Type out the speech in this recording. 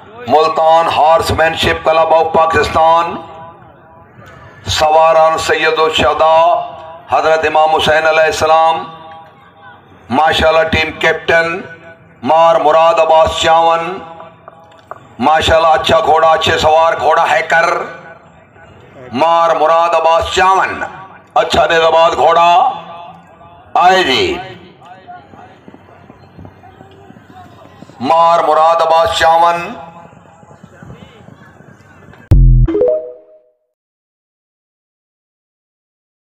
Multan horsemanship club of Pakistan, सवारान सैयद शहदा हजरत इमाम हुसैन अलैहिस्सलाम, माशाल्लाह टीम कैप्टन मार मुरादाबाद चावन, माशाल्लाह अच्छा घोड़ा, अच्छे सवार घोड़ा है कर मार मुरादाबाद चावन, अच्छा निजाबाद घोड़ा आए जी। मार मुरादाबाद चावन